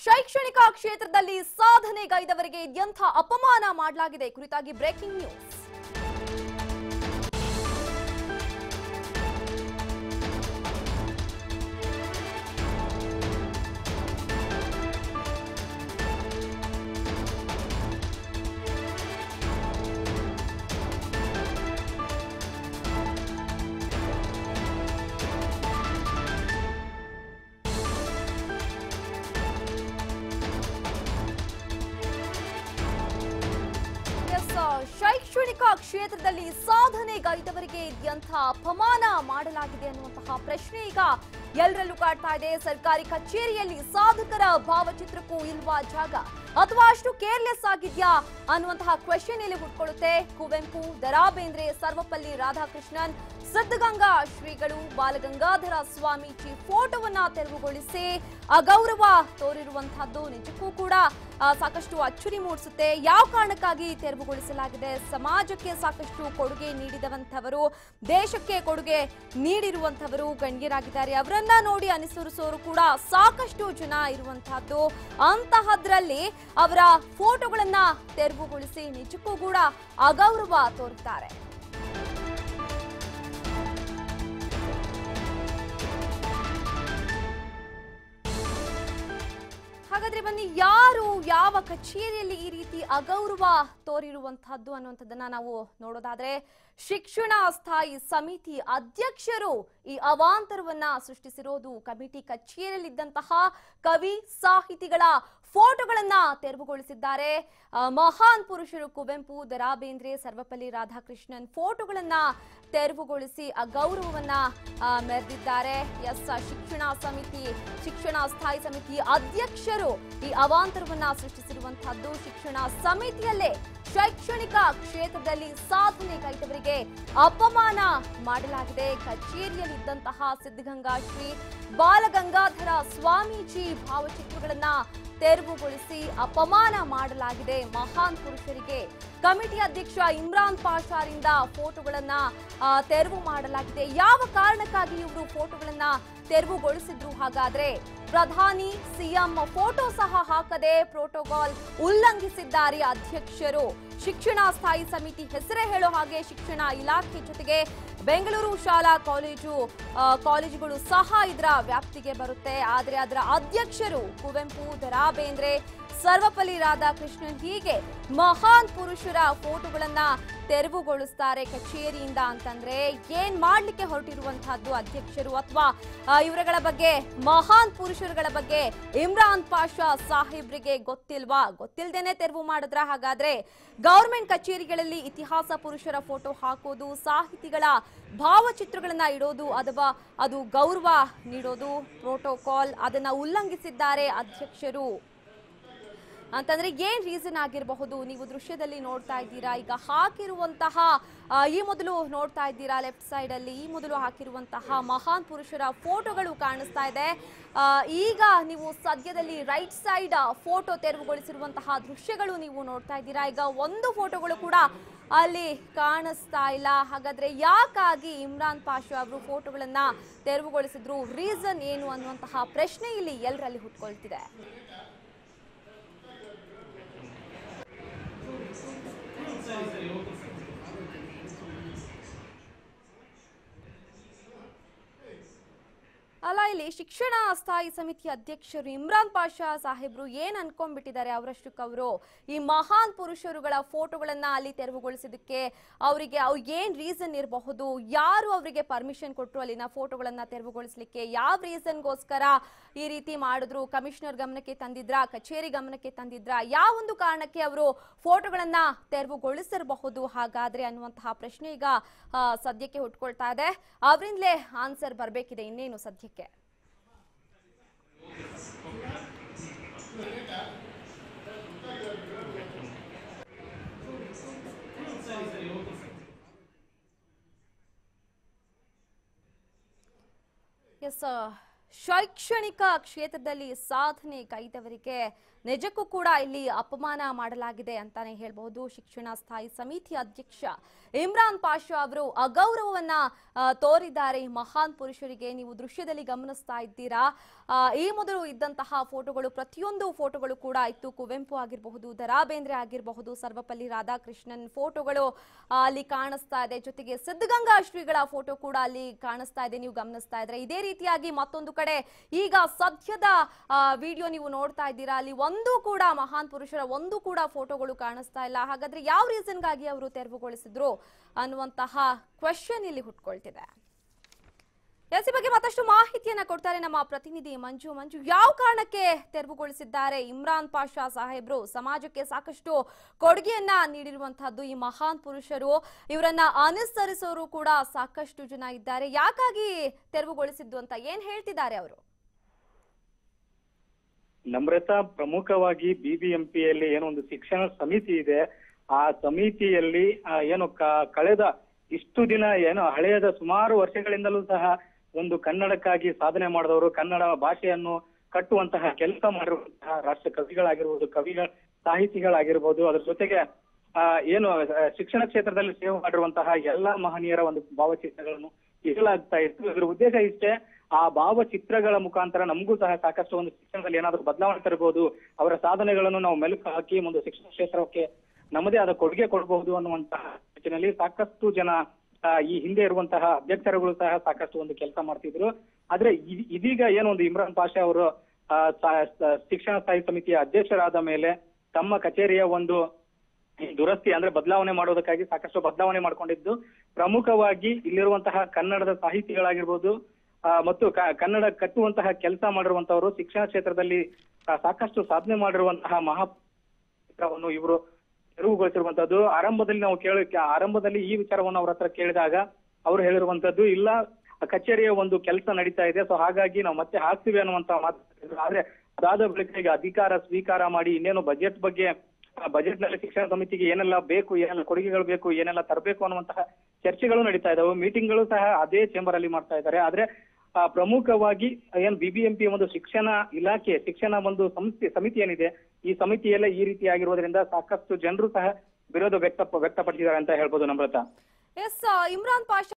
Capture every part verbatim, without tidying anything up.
ಶೈಕ್ಷಣಿಕ ಕ್ಷೇತ್ರದಲ್ಲಿ ಸಾಧನೆಗೈದವರಿಗೆ ಎಂಥ ಅಪಮಾನ ಮಾಡಲಾಗಿದೆ ಕುರಿತಾಗಿ ಬ್ರೇಕಿಂಗ್ ನ್ಯೂಸ್. ಶೈಕ್ಷಣಿಕ ಕ್ಷೇತ್ರದಲ್ಲಿ ಸಾಧನೆಗೈದವರಿಗೆ ಎಂಥ ಅಪಮಾನ ಮಾಡಲಾಗಿದೆ ಅನ್ನುವಂತಹ ಪ್ರಶ್ನೆ ಈಗ ಎಲ್ಲರಲ್ಲೂ ಕಾಡ್ತಾ ಇದೆ. ಸರ್ಕಾರಿ ಕಚೇರಿಯಲ್ಲಿ ಸಾಧಕರ ಭಾವಚಿತ್ರಕ್ಕೂ ಇಲ್ವಾ ಜಾಗ ಅಥವಾ ಅಷ್ಟು ಕೇರ್ಲೆಸ್ ಆಗಿದ್ಯಾ ಅನ್ನುವಂತಹ ಕ್ವೆಶ್ಚನ್ ಇಲ್ಲಿ ಹುಟ್ಕೊಳ್ಳುತ್ತೆ. ಕುವೆಂಪು, ದರಾ ಬೇಂದ್ರೆ, ಸರ್ವಪಲ್ಲಿ ರಾಧಾಕೃಷ್ಣನ್, ಸಿದ್ಧಗಂಗಾ ಶ್ರೀಗಳು, ಬಾಲಗಂಗಾಧರ ಸ್ವಾಮೀಜಿ ಫೋಟೋವನ್ನ ತೆರವುಗೊಳಿಸಿ ಅಗೌರವ ತೋರಿರುವಂತಹದ್ದು ನಿಜಕ್ಕೂ ಕೂಡ ಸಾಕಷ್ಟು ಅಚ್ಚರಿ ಮೂಡಿಸುತ್ತೆ. ಯಾವ ಕಾರಣಕ್ಕಾಗಿ ತೆರವುಗೊಳಿಸಲಾಗಿದೆ? ಸಮಾಜಕ್ಕೆ ಸಾಕಷ್ಟು ಕೊಡುಗೆ ನೀಡಿದವಂತವರು, ದೇಶಕ್ಕೆ ಕೊಡುಗೆ ನೀಡಿರುವಂತವರು ಗಣ್ಯರಾಗಿದ್ದಾರೆ. ಅವರನ್ನ ನೋಡಿ ಅನುಸರಿಸೋರು ಕೂಡ ಸಾಕಷ್ಟು ಜನ ಇರುವಂತಹದ್ದು. ಅಂತಹದ್ರಲ್ಲಿ ಅವರ ಫೋಟೋಗಳನ್ನ ತೆರವುಗೊಳಿಸಿ ನಿಜಕ್ಕೂ ಕೂಡ ಅಗೌರವ ತೋರುತ್ತಾರೆ. ಹಾಗಾದ್ರೆ ಬನ್ನಿ, ಯಾರು ಯಾವ ಕಚೇರಿಯಲ್ಲಿ ಈ ರೀತಿ ಅಗೌರವ ತೋರಿರುವಂತಹದ್ದು ಅನ್ನುವಂಥದ್ದನ್ನ ನಾವು ನೋಡೋದಾದ್ರೆ, ಶಿಕ್ಷಣ ಸ್ಥಾಯಿ ಸಮಿತಿ ಅಧ್ಯಕ್ಷರು ಈ ಅವಾಂತರವನ್ನ ಸೃಷ್ಟಿಸಿರೋದು. ಕಮಿಟಿ ಕಚೇರಿಯಲ್ಲಿದ್ದಂತಹ ಕವಿ ಸಾಹಿತಿಗಳ ಫೋಟೋಗಳನ್ನ ತೆರವುಗೊಳಿಸಿದ್ದಾರೆ. ಮಹಾನ್ ಪುರುಷರು ಕುವೆಂಪು, ದರಾ ಬೇಂದ್ರೆ, ಸರ್ವಪಲ್ಲಿ ರಾಧಾಕೃಷ್ಣನ್ ಫೋಟೋಗಳನ್ನ ತೆರವುಗೊಳಿಸಿ ಅಗೌರವವನ್ನ ಮೆರೆದಿದ್ದಾರೆ. ಎಸ್, ಶಿಕ್ಷಣ ಸಮಿತಿ ಶಿಕ್ಷಣ ಸ್ಥಾಯಿ ಸಮಿತಿ ಅಧ್ಯಕ್ಷರು ಈ ಅವಾಂತರವನ್ನ ಸೃಷ್ಟಿಸಿರುವಂತಹದ್ದು. ಶಿಕ್ಷಣ ಸಮಿತಿಯಲ್ಲೇ ಶೈಕ್ಷಣಿಕ ಕ್ಷೇತ್ರದಲ್ಲಿ ಸಾಧನೆಗೈದವರಿಗೆ ಅಪಮಾನ ಮಾಡಲಾಗಿದೆ. ಕಚೇರಿಯಲ್ಲಿದ್ದಂತಹ ಸಿದ್ಧಗಂಗಾ ಶ್ರೀ, ಬಾಲಗಂಗಾಧರ ಸ್ವಾಮೀಜಿ ಭಾವಚಿತ್ರಗಳನ್ನ ತೆರವುಗೊಳಿಸಿ ಅಪಮಾನ ಮಾಡಲಾಗಿದೆ. ಮಹಾನ್ ಪುರುಷರಿಗೆ ಕಮಿಟಿ ಅಧ್ಯಕ್ಷ ಇಮ್ರಾನ್ ಪಾಷಾರಿಂದ ಫೋಟೋಗಳನ್ನ ತೆರವು ಮಾಡಲಾಗಿದೆ. ಯಾವ ಕಾರಣಕ್ಕಾಗಿ ಇವರು ಫೋಟೋಗಳನ್ನ ತೆರವುಗೊಳಿಸಿದ್ರು? ಹಾಗಾದ್ರೆ ಪ್ರಧಾನಿ, ಸಿಎಂ ಫೋಟೋ ಸಹ ಹಾಕದೆ ಪ್ರೋಟೋಕಾಲ್ ಉಲ್ಲಂಘಿಸಿದ್ದಾರೆ ಅಧ್ಯಕ್ಷರು. ಶಿಕ್ಷಣ ಸ್ಥಾಯಿ ಸಮಿತಿ ಹೆಸರೇ ಹೇಳೋ ಹಾಗೆ ಶಿಕ್ಷಣ ಇಲಾಖೆ ಜೊತೆಗೆ ಬೆಂಗಳೂರು ಶಾಲಾ ಕಾಲೇಜು ಕಾಲೇಜುಗಳು ಸಹ ಇದರ ವ್ಯಾಪ್ತಿಗೆ ಬರುತ್ತೆ. ಆದರೆ ಅದರ ಅಧ್ಯಕ್ಷರು ಕುವೆಂಪು, ದರಾ ಬೇಂದ್ರೆ, ಸರ್ವಪಲ್ಲಿ ರಾಧಾಕೃಷ್ಣನ್ ಹೀಗೆ ಮಹಾನ್ ಪುರುಷರ ಫೋಟೋಗಳನ್ನ ತೆರವುಗೊಳಿಸ್ತಾರೆ ಕಚೇರಿಯಿಂದ ಅಂತಂದ್ರೆ ಏನ್ ಮಾಡ್ಲಿಕ್ಕೆ ಹೊರಟಿರುವಂತಹದ್ದು ಅಧ್ಯಕ್ಷರು? ಅಥವಾ ಇವರುಗಳ ಬಗ್ಗೆ, ಮಹಾನ್ ಪುರುಷರುಗಳ ಬಗ್ಗೆ ಇಮ್ರಾನ್ ಪಾಷಾ ಸಾಹೇಬ್ರಿಗೆ ಗೊತ್ತಿಲ್ವಾ? ಗೊತ್ತಿಲ್ದೇನೆ ತೆರವು ಮಾಡಿದ್ರ? ಹಾಗಾದ್ರೆ ಗವರ್ಮೆಂಟ್ ಕಚೇರಿಗಳಲ್ಲಿ ಇತಿಹಾಸ ಪುರುಷರ ಫೋಟೋ ಹಾಕೋದು, ಸಾಹಿತಿಗಳ ಭಾವಚಿತ್ರಗಳನ್ನ ಇಡೋದು ಅಥವಾ ಅದು ಗೌರವ ನೀಡೋದು, ಪ್ರೋಟೋಕಾಲ್ ಅದನ್ನ ಉಲ್ಲಂಘಿಸಿದ್ದಾರೆ ಅಧ್ಯಕ್ಷರು ಅಂತಂದ್ರೆ ಏನ್ ರೀಸನ್ ಆಗಿರಬಹುದು? ನೀವು ದೃಶ್ಯದಲ್ಲಿ ನೋಡ್ತಾ ಇದ್ದೀರಾ. ಈಗ ಹಾಕಿರುವಂತಹ ಈ ಮೊದಲು ನೋಡ್ತಾ ಇದ್ದೀರಾ ಲೆಫ್ಟ್ ಸೈಡ್ ಅಲ್ಲಿ ಈ ಮೊದಲು ಹಾಕಿರುವಂತಹ ಮಹಾನ್ ಪುರುಷರ ಫೋಟೋಗಳು ಕಾಣಿಸ್ತಾ ಇದೆ. ಈಗ ನೀವು ಸದ್ಯದಲ್ಲಿ ರೈಟ್ ಸೈಡ್ ಫೋಟೋ ತೆರವುಗೊಳಿಸಿರುವಂತಹ ದೃಶ್ಯಗಳು ನೀವು ನೋಡ್ತಾ ಇದ್ದೀರಾ. ಈಗ ಒಂದು ಫೋಟೋಗಳು ಕೂಡ ಅಲ್ಲಿ ಕಾಣಿಸ್ತಾ ಇಲ್ಲ. ಹಾಗಾದ್ರೆ ಯಾಕಾಗಿ ಇಮ್ರಾನ್ ಪಾಷಾ ಅವರು ಫೋಟೋಗಳನ್ನ ತೆರವುಗೊಳಿಸಿದ್ರು? ರೀಸನ್ ಏನು ಅನ್ನುವಂತಹ ಪ್ರಶ್ನೆ ಇಲ್ಲಿ ಎಲ್ಲರಲ್ಲಿ ಹುಟ್ಕೊಳ್ತಿದೆ. ಅಲ್ಲ, ಇಲ್ಲಿ ಶಿಕ್ಷಣ ಸ್ಥಾಯಿ ಸಮಿತಿ ಅಧ್ಯಕ್ಷರು ಇಮ್ರಾನ್ ಪಾಷಾ ಸಾಹೇಬ್ರು ಏನ್ ಅನ್ಕೊಂಡ್ಬಿಟ್ಟಿದ್ದಾರೆ ಅವರಷ್ಟಕ್ಕವರು? ಈ ಮಹಾನ್ ಪುರುಷರುಗಳ ಫೋಟೋಗಳನ್ನ ಅಲ್ಲಿ ತೆರವುಗೊಳಿಸಿದಕ್ಕೆ ಅವರಿಗೆ ಏನ್ ರೀಸನ್ ಇರಬಹುದು? ಯಾರು ಅವರಿಗೆ ಪರ್ಮಿಷನ್ ಕೊಟ್ಟರು ಅಲ್ಲಿನ ಫೋಟೋಗಳನ್ನ ತೆರವುಗೊಳಿಸ್ಲಿಕ್ಕೆ? ಯಾವ ರೀಸನ್ಗೋಸ್ಕರ ಈ ರೀತಿ ಮಾಡಿದ್ರು? ಕಮಿಷನರ್ ಗಮನಕ್ಕೆ ತಂದಿದ್ರ? ಕಚೇರಿ ಗಮನಕ್ಕೆ ತಂದಿದ್ರ? ಯಾವ ಒಂದು ಕಾರಣಕ್ಕೆ ಅವರು ಫೋಟೋಗಳನ್ನ ತೆರವುಗೊಳಿಸಿರಬಹುದು ಹಾಗಾದ್ರೆ ಅನ್ನುವಂತಹ ಪ್ರಶ್ನೆ ಈಗ ಸದ್ಯಕ್ಕೆ ಹುಟ್ಕೊಳ್ತಾ ಇದೆ. ಅವರಿಂದಲೇ ಆನ್ಸರ್ ಬರಬೇಕಿದೆ ಇನ್ನೇನು ಸದ್ಯಕ್ಕೆ. ಎಸ್, ಶೈಕ್ಷಣಿಕ ಕ್ಷೇತ್ರದಲ್ಲಿ ಸಾಧನೆ ಕೈದವರಿಗೆ ನಿಜಕ್ಕೂ ಕೂಡ ಇಲ್ಲಿ ಅಪಮಾನ ಮಾಡಲಾಗಿದೆ ಅಂತಾನೆ ಹೇಳಬಹುದು. ಶಿಕ್ಷಣ ಸ್ಥಾಯಿ ಸಮಿತಿ ಅಧ್ಯಕ್ಷ ಇಮ್ರಾನ್ ಪಾಷಾ ಅವರು ಅಗೌರವವನ್ನ ತೋರಿದ್ದಾರೆ ಮಹಾನ್ ಪುರುಷರಿಗೆ. ನೀವು ದೃಶ್ಯದಲ್ಲಿ ಗಮನಿಸ್ತಾ ಇದ್ದೀರಾ. ಈ ಮೊದಲು ಇದ್ದಂತಹ ಫೋಟೋಗಳು, ಪ್ರತಿಯೊಂದು ಫೋಟೋಗಳು ಕೂಡ ಇತ್ತು. ಕುವೆಂಪು ಆಗಿರಬಹುದು, ದರಾ ಬೇಂದ್ರೆ ಆಗಿರಬಹುದು, ಸರ್ವಪಲ್ಲಿ ರಾಧಾಕೃಷ್ಣನ್ ಫೋಟೋಗಳು ಅಲ್ಲಿ ಕಾಣಿಸ್ತಾ ಇದೆ. ಜೊತೆಗೆ ಸಿದ್ಧಗಂಗಾ ಶ್ರೀಗಳ ಫೋಟೋ ಕೂಡ ಅಲ್ಲಿ ಕಾಣಿಸ್ತಾ ಇದೆ, ನೀವು ಗಮನಿಸ್ತಾ ಇದ್ರೆ. ಇದೇ ರೀತಿಯಾಗಿ ಮತ್ತೊಂದು ಕಡೆ ಈಗ ಸದ್ಯದ ವಿಡಿಯೋ ನೀವು ನೋಡ್ತಾ ಇದ್ದೀರಾ. ಅಲ್ಲಿ ಒಂದು ಕೂಡ ಮಹಾನ್ ಪುರುಷರ ಒಂದು ಕೂಡ ಫೋಟೋಗಳು ಕಾಣಿಸ್ತಾ ಇಲ್ಲ. ಹಾಗಾದ್ರೆ ಯಾವ ರೀಸನ್ಗಾಗಿ ಅವರು ತೆರವುಗೊಳಿಸಿದ್ರು ಅನ್ನುವಂತಹ ಕ್ವೆಶ್ಚನ್ ಇಲ್ಲಿ ಹುಟ್ಕೊಳ್ತಿದೆ. ಎಸ್, ಈ ಬಗ್ಗೆ ಮತ್ತಷ್ಟು ಮಾಹಿತಿಯನ್ನ ಕೊಡ್ತಾರೆ ನಮ್ಮ ಪ್ರತಿನಿಧಿ ಮಂಜು. ಮಂಜು, ಯಾವ ಕಾರಣಕ್ಕೆ ತೆರವುಗೊಳಿಸಿದ್ದಾರೆ ಇಮ್ರಾನ್ ಪಾಷಾ ಸಾಹೇಬ್ರು? ಸಮಾಜಕ್ಕೆ ಸಾಕಷ್ಟು ಕೊಡುಗೆಯನ್ನ ನೀಡಿರುವಂತಹದ್ದು ಈ ಮಹಾನ್ ಪುರುಷರು. ಇವರನ್ನ ಅನುಸರಿಸೋರು ಕೂಡ ಸಾಕಷ್ಟು ಜನ ಇದ್ದಾರೆ. ಯಾಕಾಗಿ ತೆರವುಗೊಳಿಸಿದ್ದು ಅಂತ ಏನ್ ಹೇಳ್ತಿದ್ದಾರೆ ಅವರು? ನಮ್ರತಾ, ಪ್ರಮುಖವಾಗಿ ಬಿಬಿಎಂಪಿಯಲ್ಲಿ ಏನೋ ಒಂದು ಶಿಕ್ಷಣ ಸಮಿತಿ ಇದೆ. ಆ ಸಮಿತಿಯಲ್ಲಿ ಏನು ಕಳೆದ ಇಷ್ಟು ದಿನ ಏನು ಹಳೆಯದ ಸುಮಾರು ವರ್ಷಗಳಿಂದಲೂ ಸಹ ಒಂದು ಕನ್ನಡಕ್ಕಾಗಿ ಸಾಧನೆ ಮಾಡಿದವರು, ಕನ್ನಡ ಭಾಷೆಯನ್ನು ಕಟ್ಟುವಂತಹ ಕೆಲಸ ಮಾಡಿರುವಂತಹ ರಾಷ್ಟ್ರ ಕವಿಗಳಾಗಿರ್ಬೋದು, ಕವಿಗಳ ಸಾಹಿತಿಗಳಾಗಿರ್ಬೋದು, ಅದ್ರ ಜೊತೆಗೆ ಆ ಏನು ಶಿಕ್ಷಣ ಕ್ಷೇತ್ರದಲ್ಲಿ ಸೇವೆ ಮಾಡಿರುವಂತಹ ಎಲ್ಲಾ ಮಹನೀಯರ ಒಂದು ಭಾವಚಿತ್ರಗಳನ್ನು ಇಡಲಾಗ್ತಾ ಇತ್ತು. ಇದರ ಉದ್ದೇಶ ಇಷ್ಟೇ, ಆ ಭಾವಚಿತ್ರಗಳ ಮುಖಾಂತರ ನಮಗೂ ಸಹ ಸಾಕಷ್ಟು ಒಂದು ಶಿಕ್ಷಣದಲ್ಲಿ ಏನಾದರೂ ಬದಲಾವಣೆ ತರಬಹುದು, ಅವರ ಸಾಧನೆಗಳನ್ನು ನಾವು ಮೆಲುಕು ಹಾಕಿ ಒಂದು ಶಿಕ್ಷಣ ಕ್ಷೇತ್ರಕ್ಕೆ ನಮ್ಮದೇ ಆದ ಕೊಡುಗೆ ಕೊಡಬಹುದು ಅನ್ನುವಂತಹ ಯೋಚನೆಯಲ್ಲಿ ಸಾಕಷ್ಟು ಜನ ಈ ಹಿಂದೆ ಇರುವಂತಹ ಅಧ್ಯಕ್ಷರುಗಳು ಸಹ ಸಾಕಷ್ಟು ಒಂದು ಕೆಲಸ ಮಾಡ್ತಿದ್ರು. ಆದ್ರೆ ಇದೀಗ ಏನೊಂದು ಇಮ್ರಾನ್ ಪಾಷಾ ಅವರು ಶಿಕ್ಷಣ ಸ್ಥಾಯಿ ಸಮಿತಿಯ ಅಧ್ಯಕ್ಷರಾದ ಮೇಲೆ ತಮ್ಮ ಕಚೇರಿಯ ಒಂದು ದುರಸ್ತಿ ಅಂದ್ರೆ ಬದಲಾವಣೆ ಮಾಡೋದಕ್ಕಾಗಿ ಸಾಕಷ್ಟು ಬದಲಾವಣೆ ಮಾಡ್ಕೊಂಡಿದ್ದು, ಪ್ರಮುಖವಾಗಿ ಇಲ್ಲಿರುವಂತಹ ಕನ್ನಡದ ಸಾಹಿತಿಗಳಾಗಿರ್ಬೋದು ಮತ್ತು ಕನ್ನಡ ಕಟ್ಟುವಂತಹ ಕೆಲಸ ಮಾಡಿರುವಂತವರು, ಶಿಕ್ಷಣ ಕ್ಷೇತ್ರದಲ್ಲಿ ಸಾಕಷ್ಟು ಸಾಧನೆ ಮಾಡಿರುವಂತಹ ಮಹಾವನ್ನು ಇವರು ತೆರವುಗೊಳಿಸಿರುವಂತದ್ದು. ಆರಂಭದಲ್ಲಿ ನಾವು ಕೇಳ ಆರಂಭದಲ್ಲಿ ಈ ವಿಚಾರವನ್ನು ಅವ್ರ ಹತ್ರ ಕೇಳಿದಾಗ ಅವ್ರು ಹೇಳಿರುವಂತದ್ದು, ಇಲ್ಲ ಕಚೇರಿಯ ಒಂದು ಕೆಲಸ ನಡೀತಾ ಇದೆ, ಸೊ ಹಾಗಾಗಿ ನಾವು ಮತ್ತೆ ಹಾಕ್ತಿವಿ ಅನ್ನುವಂತ ಮಾತಾಡಿದ್ರು. ಆದ್ರೆ ಅದಾದ ಬಳಿಕ ಈಗ ಅಧಿಕಾರ ಸ್ವೀಕಾರ ಮಾಡಿ ಇನ್ನೇನು ಬಜೆಟ್ ಬಗ್ಗೆ ಬಜೆಟ್ ನಲ್ಲಿ ಶಿಕ್ಷಣ ಸಮಿತಿಗೆ ಏನೆಲ್ಲ ಬೇಕು, ಏನೆಲ್ಲ ಕೊಡುಗೆಗಳು ಬೇಕು, ಏನೆಲ್ಲ ತರಬೇಕು ಅನ್ನುವಂತಹ ಚರ್ಚೆಗಳು ನಡೀತಾ ಇದಾವೆ. ಮೀಟಿಂಗ್ಗಳು ಸಹ ಅದೇ ಚೇಂಬರ್ ಅಲ್ಲಿ ಮಾಡ್ತಾ ಇದ್ದಾರೆ. ಆದ್ರೆ ಪ್ರಮುಖವಾಗಿ ಏನ್ ಬಿಬಿಎಂಪಿ ಒಂದು ಶಿಕ್ಷಣ ಇಲಾಖೆ ಶಿಕ್ಷಣ ಒಂದು ಸಂಸ್ಥೆ ಸಮಿತಿ ಏನಿದೆ, ಈ ಸಮಿತಿಯಲ್ಲೇ ಈ ರೀತಿ ಆಗಿರೋದ್ರಿಂದ ಸಾಕಷ್ಟು ಜನರು ಸಹ ವಿರೋಧ ವ್ಯಕ್ತ ವ್ಯಕ್ತಪಡಿಸಿದ್ದಾರೆ ಅಂತ ಹೇಳ್ಬೋದು. ನಮ್ರತಾ, ಎಸ್, ಇಮ್ರಾನ್ ಪಾಷಾ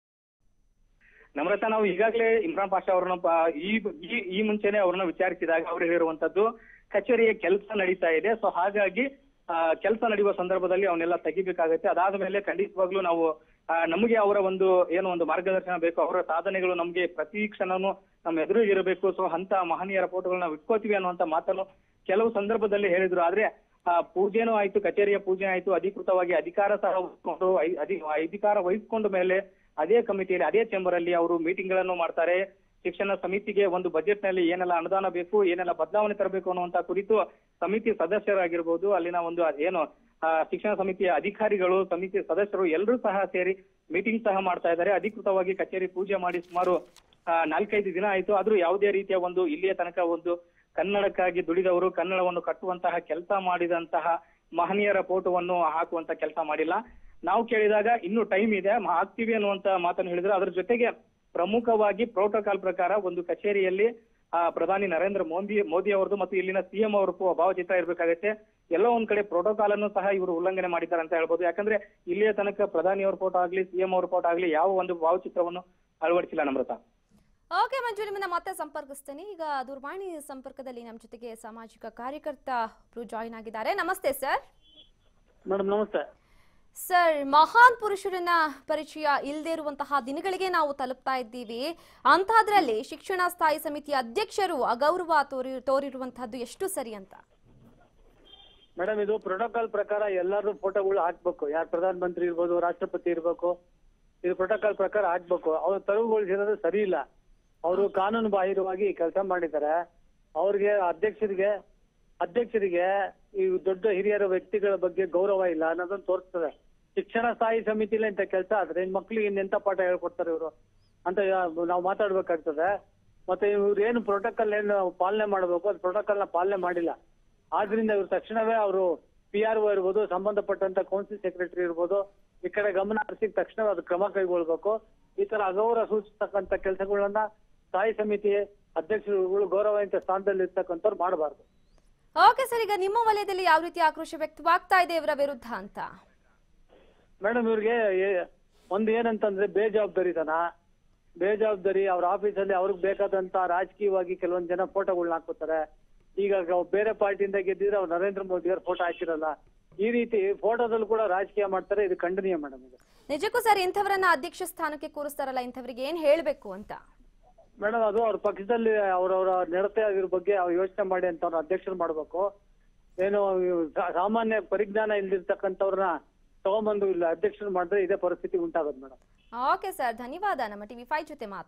ನಮ್ರತಾ ನಾವು ಈಗಾಗಲೇ ಇಮ್ರಾನ್ ಪಾಷಾ ಅವರನ್ನ ಈ ಈ ಮುಂಚೆನೆ ಅವ್ರನ್ನ ವಿಚಾರಿಸಿದಾಗ ಅವ್ರು ಹೇಳಿರುವಂತದ್ದು, ಕಚೇರಿಯ ಕೆಲಸ ನಡೀತಾ ಇದೆ, ಸೊ ಹಾಗಾಗಿ ಕೆಲಸ ನಡೆಯುವ ಸಂದರ್ಭದಲ್ಲಿ ಅವನ್ನೆಲ್ಲ ತೆಗಿಬೇಕಾಗತ್ತೆ. ಅದಾದ ಮೇಲೆ ಖಂಡಿತವಾಗ್ಲೂ ನಾವು ನಮಗೆ ಅವರ ಒಂದು ಏನು ಒಂದು ಮಾರ್ಗದರ್ಶನ ಬೇಕು, ಅವರ ಸಾಧನೆಗಳು ನಮ್ಗೆ ಪ್ರತಿ ಕ್ಷಣನೂ ನಮ್ಮ ಎದುರು ಇರಬೇಕು, ಸೊ ಅಂತ ಮಹನೀಯರ ಫೋಟೋಗಳನ್ನ ಇಟ್ಕೋತೀವಿ ಅನ್ನುವಂತ ಮಾತನ್ನು ಕೆಲವು ಸಂದರ್ಭದಲ್ಲಿ ಹೇಳಿದ್ರು. ಆದ್ರೆ ಆ ಪೂಜೆನೂ ಆಯ್ತು, ಕಚೇರಿಯ ಪೂಜೆ ಆಯ್ತು, ಅಧಿಕೃತವಾಗಿ ಅಧಿಕಾರ ಸಹ ವಹಿಸ್ಕೊಂಡು ಅಧಿಕಾರ ವಹಿಸ್ಕೊಂಡ ಮೇಲೆ ಅದೇ ಕಮಿಟಿಯಲ್ಲಿ ಅದೇ ಚೇಂಬರ್ ಅಲ್ಲಿ ಅವರು ಮೀಟಿಂಗ್ ಗಳನ್ನು ಮಾಡ್ತಾರೆ. ಶಿಕ್ಷಣ ಸಮಿತಿಗೆ ಒಂದು ಬಜೆಟ್ ನಲ್ಲಿ ಏನೆಲ್ಲ ಅನುದಾನ ಬೇಕು, ಏನೆಲ್ಲ ಬದಲಾವಣೆ ತರಬೇಕು ಅನ್ನುವಂತ ಕುರಿತು ಸಮಿತಿ ಸದಸ್ಯರಾಗಿರ್ಬೋದು, ಅಲ್ಲಿನ ಒಂದು ಏನು ಶಿಕ್ಷಣ ಸಮಿತಿಯ ಅಧಿಕಾರಿಗಳು, ಸಮಿತಿ ಸದಸ್ಯರು ಎಲ್ಲರೂ ಸಹ ಸೇರಿ ಮೀಟಿಂಗ್ ಸಹ ಮಾಡ್ತಾ ಇದ್ದಾರೆ. ಅಧಿಕೃತವಾಗಿ ಕಚೇರಿ ಪೂಜೆ ಮಾಡಿ ಸುಮಾರು ನಾಲ್ಕೈದು ದಿನ ಆಯ್ತು. ಆದ್ರೂ ಯಾವುದೇ ರೀತಿಯ ಒಂದು ಇಲ್ಲಿಯ ತನಕ ಒಂದು ಕನ್ನಡಕ್ಕಾಗಿ ದುಡಿದವರು, ಕನ್ನಡವನ್ನು ಕಟ್ಟುವಂತಹ ಕೆಲಸ ಮಾಡಿದಂತಹ ಮಹನೀಯರ ಫೋಟೋವನ್ನು ಹಾಕುವಂತ ಕೆಲಸ ಮಾಡಿಲ್ಲ. ನಾವು ಕೇಳಿದಾಗ ಇನ್ನು ಟೈಮ್ ಇದೆ, ಹಾಕ್ತೀವಿ ಅನ್ನುವಂತ ಮಾತನ್ನು ಹೇಳಿದ್ರು. ಅದ್ರ ಜೊತೆಗೆ ಪ್ರಮುಖವಾಗಿ ಪ್ರೋಟೋಕಾಲ್ ಪ್ರಕಾರ ಒಂದು ಕಚೇರಿಯಲ್ಲಿ ಆ ಪ್ರಧಾನಿ ನರೇಂದ್ರ ಮೋದಿ ಮೋದಿ ಅವರದು ಮತ್ತು ಇಲ್ಲಿನ ಸಿಎಂ ಅವರ ಭಾವಚಿತ್ರ ಇರ್ಬೇಕಾಗತ್ತೆ. ಎಲ್ಲೋ ಒಂದ್ ಕಡೆ ಪ್ರೋಟೋಕಾಲ್ ಅನ್ನು ಸಹ ಇವರು ಉಲ್ಲಂಘನೆ ಮಾಡಿದ್ದಾರೆ ಅಂತ ಹೇಳ್ಬೋದು. ಯಾಕಂದ್ರೆ ಇಲ್ಲಿಯ ತನಕ ಪ್ರಧಾನಿ ಅವರ ಫೋಟೋ ಆಗ್ಲಿ, ಸಿಎಂ ಅವರ ಫೋಟೋ ಆಗ್ಲಿ ಯಾವ ಒಂದು ಭಾವಚಿತ್ರವನ್ನು ಅಳವಡಿಸಿಲ್ಲ. ನಮ್ರತಾ, ಓಕೆ ಮಂಜು, ನಿಮ್ಮನ್ನ ಮತ್ತೆ ಸಂಪರ್ಕಿಸ್ತೇನೆ. ಈಗ ದೂರವಾಣಿ ಸಂಪರ್ಕದಲ್ಲಿ ನಮ್ಮ ಜೊತೆಗೆ ಸಾಮಾಜಿಕ ಕಾರ್ಯಕರ್ತ ಒಬ್ರು ಜಾಯಿನ್ ಆಗಿದ್ದಾರೆ. ನಮಸ್ತೆ ಸರ್. ಮೇಡಮ್ ನಮಸ್ತೆ ಸರ್, ಮಹಾನ್ ಪುರುಷರನ್ನ ಪರಿಚಯ ಇಲ್ಲದೆ ಇರುವಂತಹ ದಿನಗಳಿಗೆ ನಾವು ತಲುಪ್ತಾ ಇದ್ದೀವಿ. ಅಂತಹದ್ರಲ್ಲಿ ಶಿಕ್ಷಣ ಸ್ಥಾಯಿ ಸಮಿತಿ ಅಧ್ಯಕ್ಷರು ಅಗೌರವ ತೋರಿ ತೋರಿರುವಂತಹದ್ದು ಎಷ್ಟು ಸರಿ ಅಂತ? ಮೇಡಮ್, ಇದು ಪ್ರೋಟೋಕಾಲ್ ಪ್ರಕಾರ ಎಲ್ಲರೂ ಫೋಟೋಗಳು ಹಾಕ್ಬೇಕು. ಯಾರು ಪ್ರಧಾನ ಮಂತ್ರಿ ಇರ್ಬೋದು, ರಾಷ್ಟ್ರಪತಿ ಇರ್ಬೇಕು, ಇದು ಪ್ರೋಟೋಕಾಲ್ ಪ್ರಕಾರ ಹಾಕ್ಬೇಕು. ಅವ್ರು ತೆರವುಗೊಳಿಸಿರೋದು ಸರಿ ಇಲ್ಲ. ಅವರು ಕಾನೂನು ಬಾಹಿರವಾಗಿ ಕೆಲಸ ಮಾಡಿದ್ದಾರೆ. ಅವ್ರಿಗೆ ಅಧ್ಯಕ್ಷರಿಗೆ ಅಧ್ಯಕ್ಷರಿಗೆ ಈ ದೊಡ್ಡ ಹಿರಿಯರ ವ್ಯಕ್ತಿಗಳ ಬಗ್ಗೆ ಗೌರವ ಇಲ್ಲ ಅನ್ನೋದನ್ನ ತೋರಿಸ್ತದೆ. ಶಿಕ್ಷಣ ಸ್ಥಾಯಿ ಸಮಿತಿಲಿ ಇಂಥ ಕೆಲಸ ಆದ್ರೆ ಮಕ್ಳಿಗೆ ಇನ್ನೆಂತ ಪಾಠ ಹೇಳ್ಕೊಡ್ತಾರೆ ಇವರು ಅಂತ ನಾವು ಮಾತಾಡ್ಬೇಕಾಗ್ತದೆ. ಮತ್ತೆ ಇವ್ರು ಏನು ಪ್ರೋಟೋಕಾಲ್ ಏನು ಪಾಲನೆ ಮಾಡಬೇಕು ಅದು ಪ್ರೋಟೋಕಾಲ್ ನ ಪಾಲನೆ ಮಾಡಿಲ್ಲ. ಆದ್ರಿಂದ ಇವ್ರು ತಕ್ಷಣವೇ ಅವರು ಪಿ ಆರ್ ಒ ಇರ್ಬೋದು, ಸಂಬಂಧಪಟ್ಟಂತ ಕೌನ್ಸಿಲ್ ಸೆಕ್ರೆಟರಿ ಇರ್ಬೋದು, ಈ ಕಡೆ ಗಮನ ಹರಿಸಿ ತಕ್ಷಣ ಅದು ಕ್ರಮ ಕೈಗೊಳ್ಬೇಕು. ಈ ತರ ಅಗೌರವ ಸೂಚಿಸ್ತಕ್ಕಂಥ ಕೆಲಸಗಳನ್ನ ಸ್ಥಾಯಿ ಸಮಿತಿ ಅಧ್ಯಕ್ಷರುಗಳು ಗೌರವಾನ್ವಿತ ಸ್ಥಾನದಲ್ಲಿ ಇರ್ತಕ್ಕಂಥವ್ರು ಮಾಡಬಾರ್ದು. ಓಕೆ ಸರ್, ಈಗ ನಿಮ್ಮ ವಲಯದಲ್ಲಿ ಯಾವ ರೀತಿ ಆಕ್ರೋಶ ವ್ಯಕ್ತವಾಗ್ತಾ ಇದೆ ಇವರ ವಿರುದ್ಧ ಅಂತ? ಮೇಡಮ್ ಇವ್ರಿಗೆ ಒಂದು ಏನಂತಂದ್ರೆ ಬೇಜವಾಬ್ದಾರಿತನ, ಬೇಜವಾಬ್ದಾರಿ. ಅವ್ರ ಆಫೀಸಲ್ಲಿ ಅವ್ರಿಗೆ ಬೇಕಾದಂತ ರಾಜಕೀಯವಾಗಿ ಕೆಲವೊಂದು ಜನ ಫೋಟೋಗಳನ್ನ ಹಾಕೋತಾರೆ. ಈಗ ಬೇರೆ ಪಾರ್ಟಿಯಿಂದ ಗೆದ್ದಿದ್ರೆ ಅವ್ರು ನರೇಂದ್ರ ಮೋದಿ ಅವ್ರ ಫೋಟೋ ಹಾಕಿರಲ್ಲ. ಈ ರೀತಿ ಫೋಟೋದಲ್ಲಿ ಕೂಡ ರಾಜಕೀಯ ಮಾಡ್ತಾರೆ. ಇದು ಖಂಡನೀಯ ಮೇಡಮ್. ಇದು ನಿಜಕ್ಕೂ ಸರ್, ಇಂಥವರನ್ನ ಅಧ್ಯಕ್ಷ ಸ್ಥಾನಕ್ಕೆ ಕೂರಿಸ್ತಾರಲ್ಲ, ಇಂಥವ್ರಿಗೆ ಏನ್ ಹೇಳ್ಬೇಕು ಅಂತ? ಮೇಡಮ್ ಅದು ಅವ್ರ ಪಕ್ಷದಲ್ಲಿ ಅವ್ರವ್ರ ನಡತೆ ಆಗಿರೋ ಬಗ್ಗೆ ಅವ್ರು ಯೋಚನೆ ಮಾಡಿ ಅಂತ ಅವ್ರ ಅಧ್ಯಕ್ಷರು ಮಾಡ್ಬೇಕು. ಏನು ಸಾಮಾನ್ಯ ಪರಿಜ್ಞಾನ ಇಲ್ದಿರ್ತಕ್ಕಂಥವ್ರನ್ನ ತಗೊಂಬಂದು ಇಲ್ಲ ಅಧ್ಯಕ್ಷರು ಮಾಡಿದ್ರೆ ಇದೇ ಪರಿಸ್ಥಿತಿ ಉಂಟಾಗೋದು ಮೇಡಮ್. ಓಕೆ ಸರ್, ಧನ್ಯವಾದ ನಮ್ಮ ಟಿವಿ ಫೈವ್ ಜೊತೆ ಮಾತು